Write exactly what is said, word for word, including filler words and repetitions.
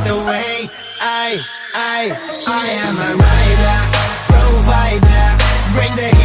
like the way I, I, I am a rider, provider. Bring the